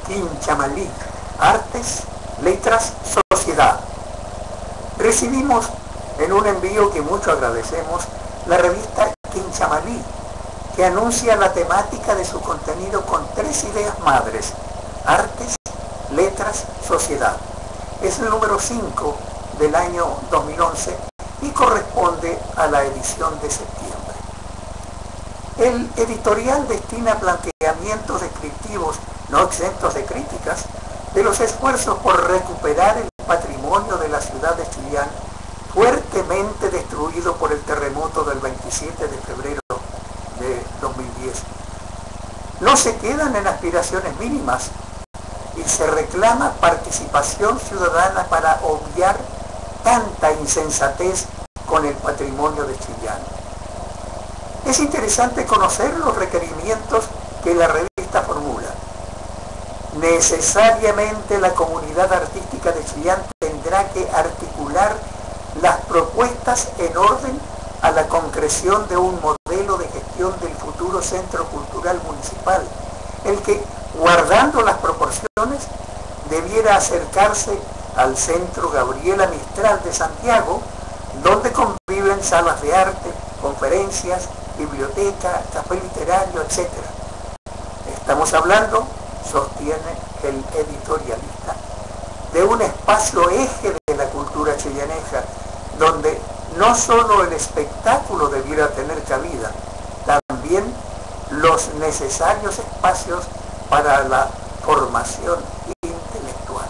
Quinchamalí, Artes, Letras, Sociedad. Recibimos en un envío que mucho agradecemos la revista Quinchamalí, que anuncia la temática de su contenido con 3 ideas madres: Artes, Letras, Sociedad. Es el número 5 del año 2011 y corresponde a la edición de septiembre. El editorial destina planteamientos descriptivos, no exentos de críticas, de los esfuerzos por recuperar el patrimonio de la ciudad de Chillán, fuertemente destruido por el terremoto del 27 de febrero de 2010. No se quedan en aspiraciones mínimas y se reclama participación ciudadana para obviar tanta insensatez con el patrimonio de Chillán. Es interesante conocer los requerimientos que la revista formula. Necesariamente la comunidad artística de Chillán tendrá que articular las propuestas en orden a la concreción de un modelo de gestión del futuro Centro Cultural Municipal, el que, guardando las proporciones, debiera acercarse al Centro Gabriela Mistral de Santiago, donde conviven salas de arte, conferencias, biblioteca, café literario, etc. Estamos hablando, sostiene el editorialista, de un espacio eje de la cultura chillaneja, donde no solo el espectáculo debiera tener cabida, también los necesarios espacios para la formación intelectual.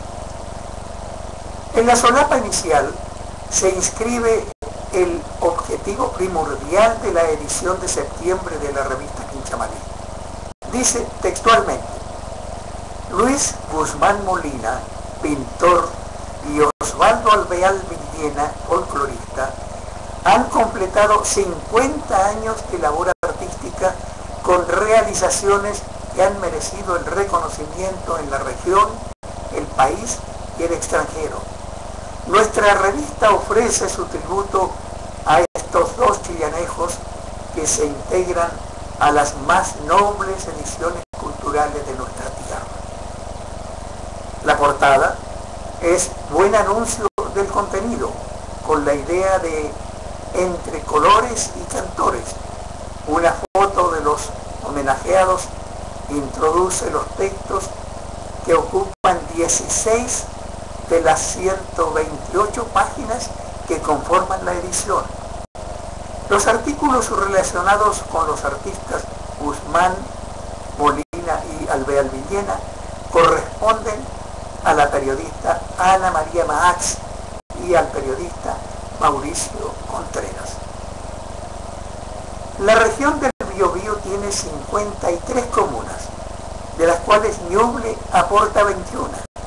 En la solapa inicial se inscribe el objetivo primordial de la edición de septiembre de la revista Quinchamalí. Dice textualmente: Luis Guzmán Molina, pintor, y Osvaldo Alvear Villena, folclorista, han completado 50 años de labor artística con realizaciones que han merecido el reconocimiento en la región, el país y el extranjero. Nuestra revista ofrece su tributo a estos 2 chillanejos que se integran a las más nobles ediciones culturales de nuestra tierra. La portada es buen anuncio del contenido, con la idea de entre colores y cantores. Una foto de los homenajeados introduce los textos que ocupan 16 de las 128 páginas que conforman la edición. Los artículos relacionados con los artistas Guzmán, Molina y Alvear Villena corresponden a la periodista Ana María Maax y al periodista Mauricio Contreras. La región del Biobío tiene 53 comunas, de las cuales Ñuble aporta 21.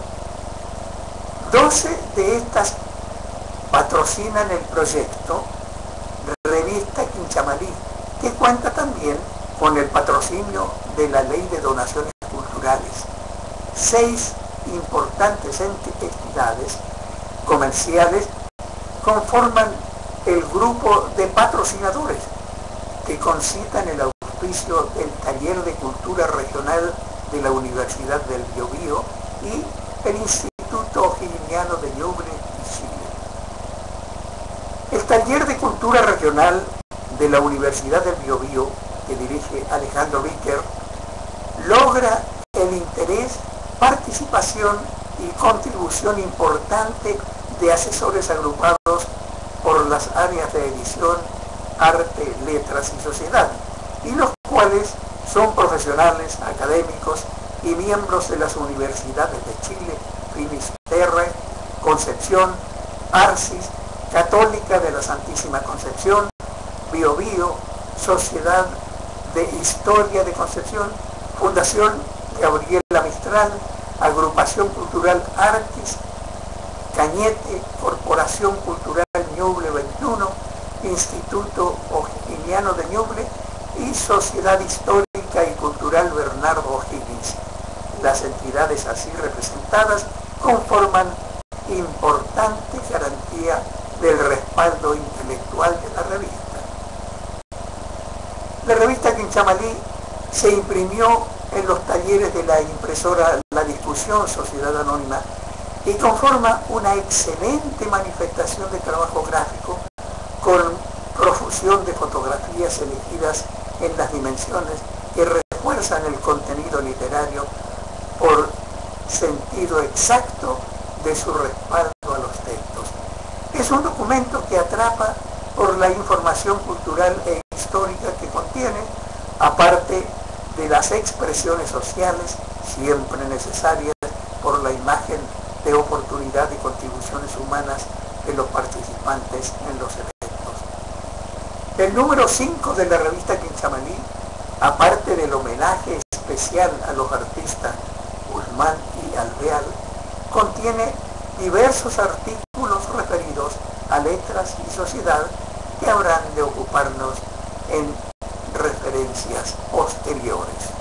12 de estas patrocinan el proyecto Revista Quinchamalí, que cuenta también con el patrocinio de la Ley de Donaciones Culturales. 6 importantes entidades comerciales conforman el grupo de patrocinadores que concitan el auspicio del Taller de Cultura Regional de la Universidad del Biobío y el Instituto O'Higginiano de Ñuble y Chile. El Taller de Cultura Regional de la Universidad del Biobío, que dirige Alejandro Víquer, logra el interés, participación y contribución importante de asesores agrupados por las áreas de edición, arte, letras y sociedad, y los cuales son profesionales, académicos y miembros de las universidades de Chile, Finisterre, Concepción, Arcis, Católica de la Santísima Concepción, Biobío, Sociedad de Historia de Concepción, Fundación Gabriela Mistral, Agrupación Cultural Arquis, Cañete, Corporación Cultural Ñuble 21, Instituto O'Higginiano de Ñuble y Sociedad Histórica y Cultural Bernardo O'Higgins. Las entidades así representadas conforman importante garantía del respaldo intelectual de la revista. La revista Quinchamalí se imprimió en los talleres de la impresora La Discusión, Sociedad Anónima, y conforma una excelente manifestación de trabajo gráfico con profusión de fotografías elegidas en las dimensiones que refuerzan el contenido literario por sentido exacto de su respaldo a los textos. Es un documento que atrapa por la información cultural e histórica que contiene, aparte de las expresiones sociales, siempre necesarias por la imagen de oportunidad y contribuciones humanas de los participantes en los eventos. El número 5 de la revista Quinchamalí, aparte del homenaje especial a los artistas Guzmán y Alvear, contiene diversos artículos referidos a letras y sociedad que habrán de ocuparnos en referencias posteriores.